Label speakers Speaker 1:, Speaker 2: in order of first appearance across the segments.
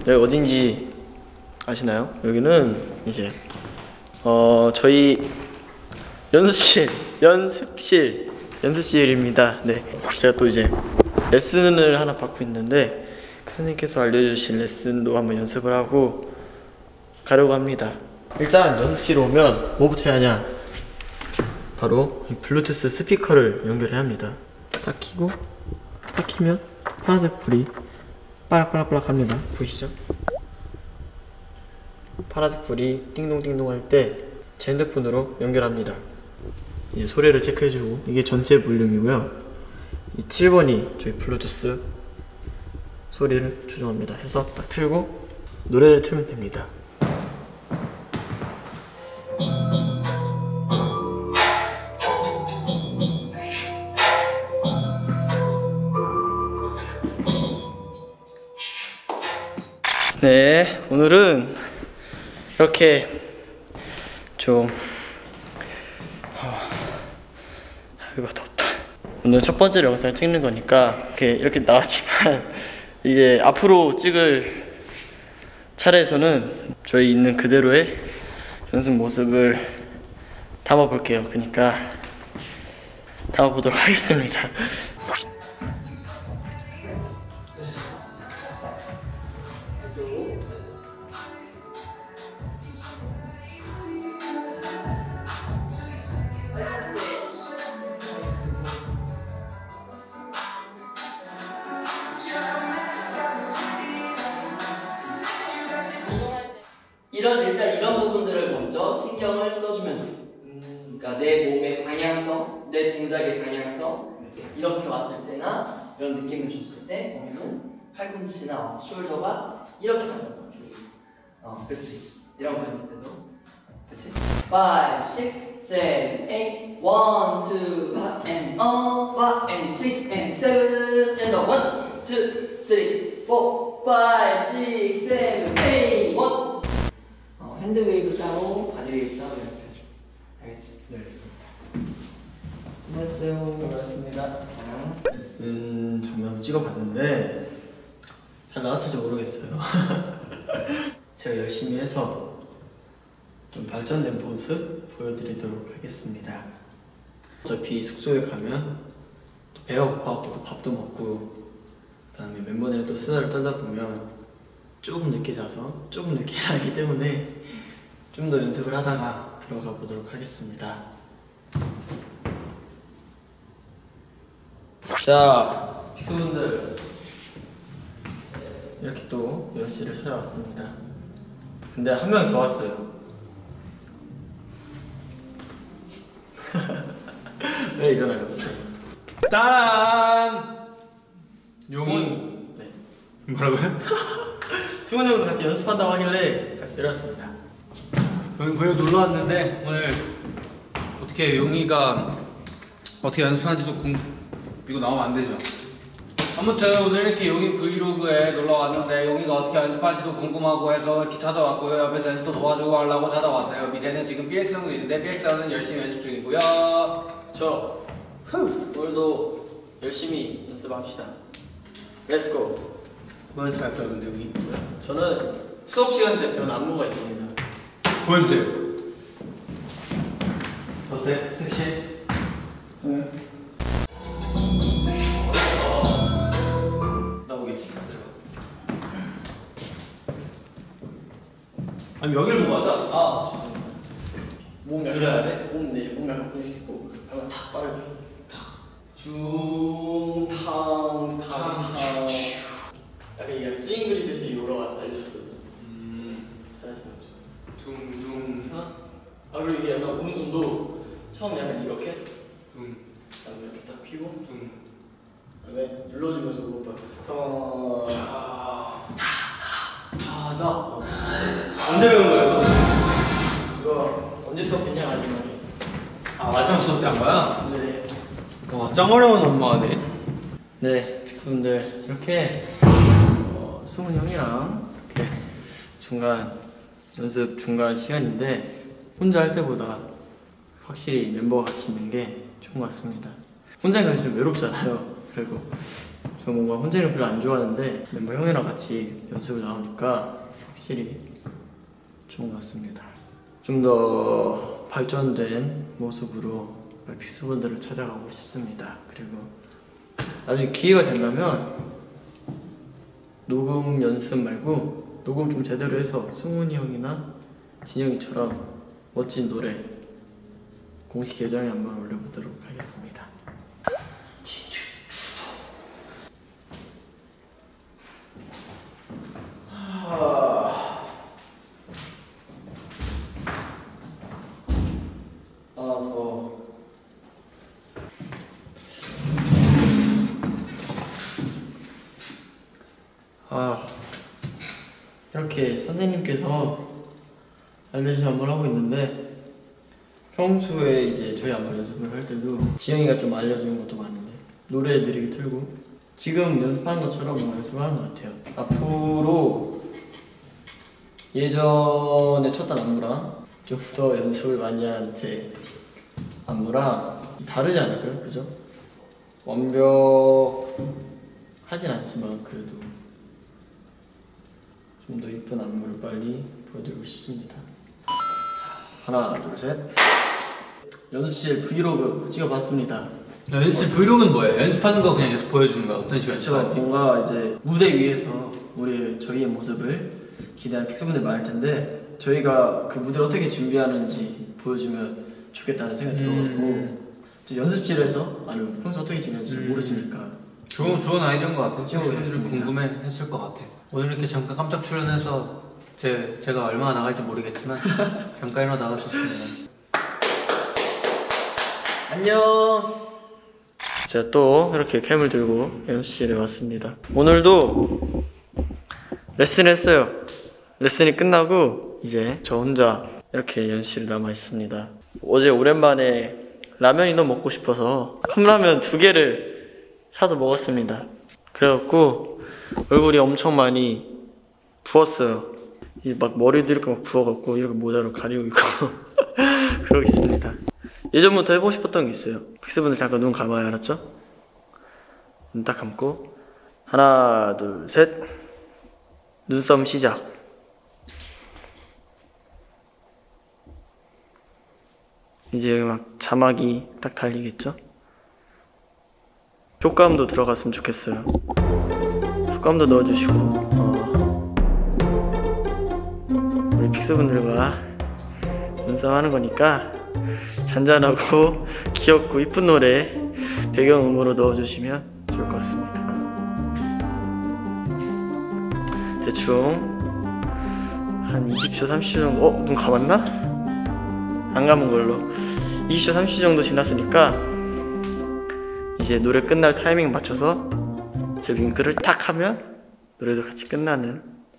Speaker 1: 여기 어딘지 아시나요? 여기는 이제 저희 연습실입니다. 네, 제가 또 이제 레슨을 하나 받고 있는데 선생님께서 알려주신 레슨도 한번 연습을 하고 가려고 합니다. 일단 연습실에 오면 뭐부터 해야 하냐? 바로 이 블루투스 스피커를 연결해야 합니다. 딱 켜고 딱 켜면 파란색 불이 빠락빠락빠락 합니다. 보이시죠? 파란색 불이 띵동띵동 할 때 제 핸드폰으로 연결합니다. 이제 소리를 체크해주고, 이게 전체 볼륨이고요. 이 7번이 저희 블루투스 소리를 조정합니다. 해서 딱 틀고 노래를 틀면 됩니다. 네, 오늘은 이렇게 좀 이거 덥다. 오늘 첫 번째 영상을 찍는 거니까 이렇게 나왔지만 이제 앞으로 찍을 차례에서는 저희 있는 그대로의 연습 모습을 담아볼게요. 그러니까 담아보도록 하겠습니다.
Speaker 2: 일단 이런 부분들을 먼저 신경을 써주면 돼. 그러니까 내 몸의 방향성, 내 동작의 방향성, 이렇게 왔을 때나 이런 느낌을 줬을 때 보면은 팔꿈치나 숄더가 이렇게 가는 거야. 그치. 이런 거 했을 때도, 그치. 5, 6, 7, 8, 1, 2, and 5, and 6, and 7, and 1, 2, 3, 4, 5, 6, 7, 8, 1. 핸드 웨이브 따로, 바디 웨이브 따로 연습해줘. 알겠지?
Speaker 1: 네, 알겠습니다.
Speaker 2: 수고했어요.
Speaker 1: 고맙습니다. 레슨 장면 찍어봤는데 잘 나왔을지 모르겠어요. 제가 열심히 해서 좀 발전된 모습 보여드리도록 하겠습니다. 어차피 숙소에 가면 또 배가 고파갖고 또 밥도 먹고, 그 다음에 멤버들이랑 또 수다를 떨다 보면 조금 늦게 자서 조금 늦게 자기 때문에 좀 더 연습을 하다가 들어가 보도록 하겠습니다. 자, 픽스분들 이렇게 또 연습실을 찾아왔습니다. 근데 한 명이 더 왔어요. 왜 일어나요?
Speaker 3: 따란! 용이.
Speaker 1: 네.
Speaker 3: 뭐라고요?
Speaker 1: 승훈이 형도 같이 연습한다고 하길래 같이 내려왔습니다.
Speaker 3: 여기 보여 놀러 왔는데 오늘 어떻게 용이가 어떻게 연습하는지도 이거 나오면 안 되죠. 아무튼 오늘 이렇게 용이 브이로그에 놀러 왔는데 용이가 어떻게 연습할지도 궁금하고 해서 이렇게 찾아왔고요. 옆에서 연습도 도와주고 하려고 찾아왔어요. 밑에는 지금 BX형도 있는데 BX형은 열심히 연습 중이고요.
Speaker 1: 그쵸? 오늘도 열심히 연습합시다. 렛츠고!
Speaker 3: 뭐 연습할 거야 근데 용이?
Speaker 1: 저는 수업 시간 때 배운 안무가 있습니다.
Speaker 3: 보여주세요. 어때? 섹시해?
Speaker 1: 네. 나오겠지?
Speaker 3: 아니 여기를 보고 하자.
Speaker 1: 아, 좋습니다. 몸 약간,
Speaker 3: 들어야 돼?
Speaker 1: 몸 약간 분식시키고 하면 탁 빠르게 중탕탕탕 약간 이게 스윙 그리듯이 올라갔다 알려줬거든요. 잘하시면 둥둥탕. 아, 그리고 이게 약간 오른손도 처음 약간 이렇게 그다음에 이렇게 딱 피고 그다음에 눌러주면서 오빠
Speaker 3: 타다. 언제 배운 거예요?
Speaker 1: 이거 언제 수업했냐 마지막에.
Speaker 3: 아 마지막 수업 때 한 거야?
Speaker 1: 네.
Speaker 3: 와 짱 어려운 엄마네.
Speaker 1: 네, 픽스분들 이렇게 승훈 형이랑 이렇게 연습 중간 시간인데 혼자 할 때보다 확실히 멤버가 같이 있는 게 좋은 것 같습니다. 혼자 가면 좀 외롭잖아요. 그리고 저 뭔가 혼자는 별로 안 좋아하는데 멤버 형이랑 같이 연습을 나오니까 확실히 좋은 것 같습니다. 좀 더 발전된 모습으로 픽스분들을 찾아가고 싶습니다. 그리고 나중에 기회가 된다면 녹음 연습 말고 녹음 좀 제대로 해서 승훈이 형이나 진영이처럼 멋진 노래 공식 계정에 한번 올려보도록 하겠습니다. 이렇게 선생님께서 알려주신 안무를 하고 있는데 평소에 이제 저희 안무 연습을 할 때도 지영이가 좀 알려주는 것도 많은데 노래 느리게 틀고 지금 연습하는 것처럼 뭔가 연습을 하는 것 같아요. 앞으로 예전에 쳤던 안무랑 좀 더 연습을 많이 한 제 안무랑 다르지 않을까요? 그죠? 완벽하진 않지만 그래도 좀 더 이쁜 안무를 빨리 보여드리고 싶습니다. 하나, 둘, 셋. 연습실 브이로그 찍어봤습니다.
Speaker 3: 연습 브이로그는 뭐예요? 연습하는 거 그냥 계속 보여주는 거야? 어떤 식으로?
Speaker 1: 그쵸, 뭔가 이제 무대 위에서 저희의 모습을 기대하는 픽스분들 많을 텐데 저희가 그 무대를 어떻게 준비하는지 보여주면 좋겠다는 생각이 들어갖고 연습실에서 아니면 평소 어떻게 지내는지 모르시니까
Speaker 3: 좋은 아이디어인 것 같아요. 친구분들이
Speaker 1: 찍어보겠습니다.
Speaker 3: 궁금해했을 것 같아. 오늘 이렇게 잠깐 깜짝 출연해서 제가 얼마나 나갈지 모르겠지만 잠깐이라도 나가셨습니다.
Speaker 1: 안녕. 제가 또 이렇게 캠을 들고 연습실에 왔습니다. 오늘도 레슨 했어요. 레슨이 끝나고 이제 저 혼자 이렇게 연습실에 남아 있습니다. 어제 오랜만에 라면이 너무 먹고 싶어서 컵라면 2개를 사서 먹었습니다. 그래갖고 얼굴이 엄청 많이 부었어요. 막 머리도 이렇게 막 부어갖고 이렇게 모자로 가리고 있고 그러고 있습니다. 예전부터 해보고 싶었던 게 있어요. 픽스분들 잠깐 눈 감아요. 알았죠? 눈 딱 감고 하나 둘 셋 눈썹 시작. 이제 막 자막이 딱 달리겠죠? 효과음도 들어갔으면 좋겠어요. 효과음도 넣어주시고 우리 픽스분들과 눈싸움 하는 거니까 잔잔하고 귀엽고 이쁜 노래 배경음으로 넣어주시면 좋을 것 같습니다. 대충 한 20초 30초 정도 눈 감았나? 안 감은 걸로 20초 30초 정도 지났으니까 이제 노래 끝날 타이밍 맞춰서 제 윙크를 탁 하면 노래도 같이 끝나는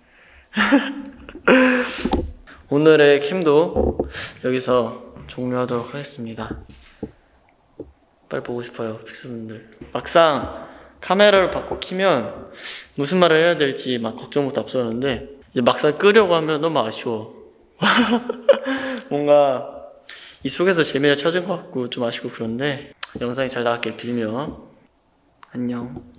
Speaker 1: 오늘의 캠도 여기서 종료하도록 하겠습니다. 빨리 보고 싶어요 픽스분들. 막상 카메라를 받고 키면 무슨 말을 해야 될지 막 걱정부터 앞서는데 이제 막상 끄려고 하면 너무 아쉬워. 뭔가 이 속에서 재미를 찾은 것 같고 좀 아쉽고 그런데 영상이 잘 나왔길 빌며 안녕.